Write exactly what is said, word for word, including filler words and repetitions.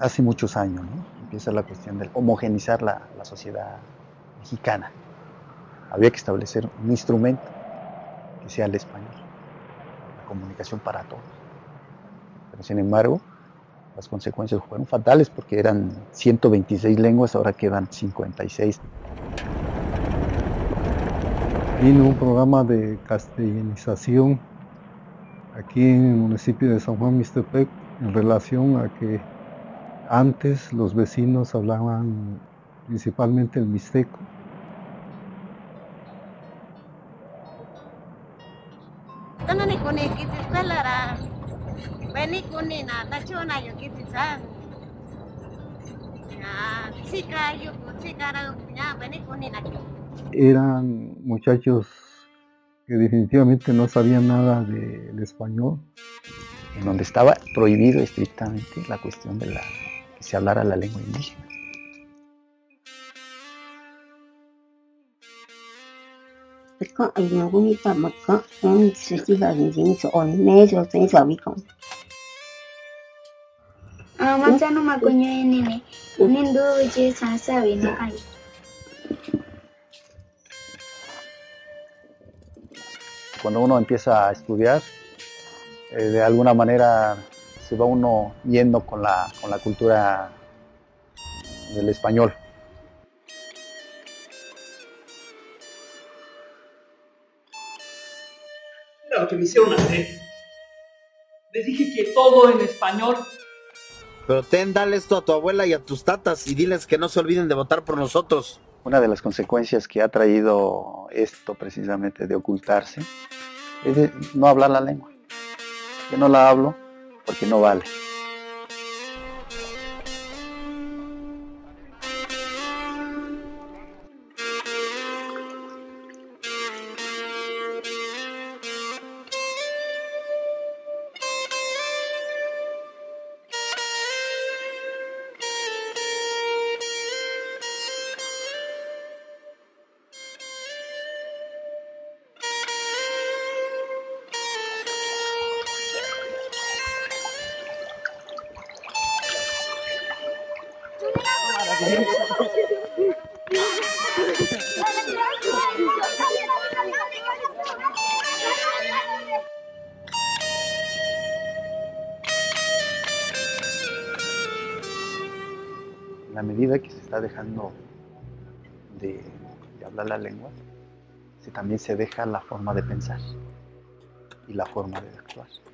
hace muchos años, ¿no? Empieza la cuestión de homogenizar la, la sociedad mexicana. Había que establecer un instrumento que sea el español, la comunicación para todos. Pero sin embargo, las consecuencias fueron fatales porque eran ciento veintiséis lenguas, ahora quedan cincuenta y seis. Vino un programa de castellanización aquí en el municipio de San Juan Mixtepec en relación a que antes los vecinos hablaban principalmente el mixteco. Eran muchachos que definitivamente no sabían nada del español. En donde estaba prohibido estrictamente la cuestión de la, que se hablara la lengua indígena. Cuando uno empieza a estudiar, eh, de alguna manera se va uno yendo con la, con la cultura del español. Mira lo que me hicieron hacer. Les dije que todo en español. Pero ten, dale esto a tu abuela y a tus tatas y diles que no se olviden de votar por nosotros. Una de las consecuencias que ha traído esto precisamente de ocultarse es de no hablar la lengua. Yo no la hablo porque no vale. En la medida que se está dejando de, de hablar la lengua, se, también se deja la forma de pensar y la forma de actuar.